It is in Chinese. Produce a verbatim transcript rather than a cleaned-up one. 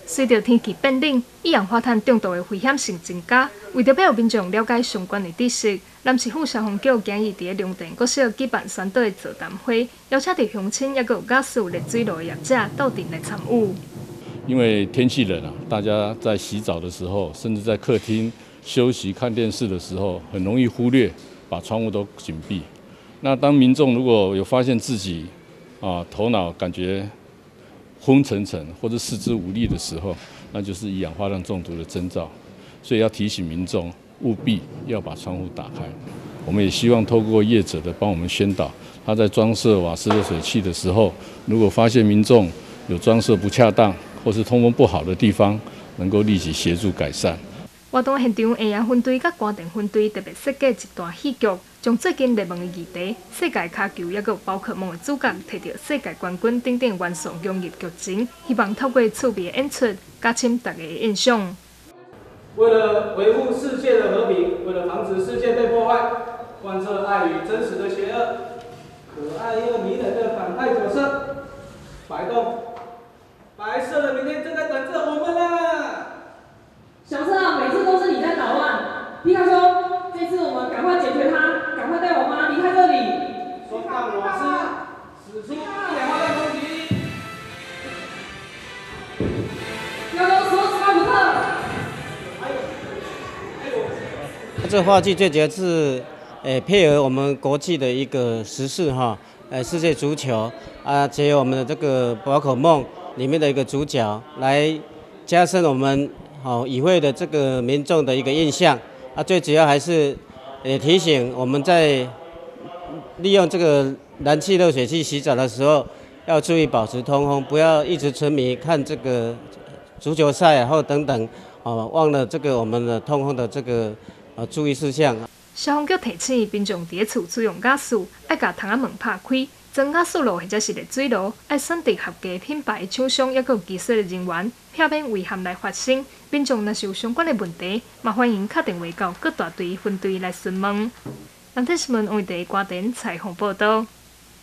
随着天气变冷，一氧化碳中毒的危险性增加。为着要民众了解相关的知识，南市府消防局今日伫龙田国小举办宣导的座谈会，邀请伫乡亲也有驾驶热水炉的业者到场来参与。 因为天气冷啊，大家在洗澡的时候，甚至在客厅休息看电视的时候，很容易忽略把窗户都紧闭。那当民众如果有发现自己啊头脑感觉昏沉沉或者四肢无力的时候，那就是一氧化碳中毒的征兆。所以要提醒民众务必要把窗户打开。我们也希望透过业者的帮我们宣导，他在装设瓦斯热水器的时候，如果发现民众有装设不恰当或是通风不好的地方，能够立即协助改善。 活动现场，会阳分队甲官电分队特别设计一段戏剧，将最近热门的议题——世界卡球，也有宝可梦的主角，摕到世界冠军等等元素融入剧情，希望透过趣味的演出，加深大家的印象。 为了维护世界的和平，为了防止世界被破坏，贯彻爱与真实的邪恶，可爱又迷人的反派角色白洞，白色的明天正在等着我们啦！ 小车啊，每次都是你在捣乱。皮卡丘，这次我们赶快解决它，赶快带我妈离开这里。 双杠瓦斯，使出一氧化碳攻击。 要用手指马克。 这话剧最主要是，诶、配合我们国际的一个时事哈，呃，世界足球啊，结合我们的这个宝可梦里面的一个主角，来加深我们好与会的这个民众的一个印象啊。最主要还是，也提醒我们在利用这个燃气热水器洗澡的时候，要注意保持通风，不要一直沉迷看这个足球赛或等等，哦，忘了这个我们的通风的这个。呃，注意事项。 消防局提醒民众伫厝使用瓦斯，爱把窗仔门拍开，装瓦斯炉或者是热水炉，爱选择合格品牌的厂商，也有技术的人员，避免危险来发生。民众若是有相关的问题，嘛欢迎打电话到各大队分队来询问。南天新闻王维地瓜田采访报道。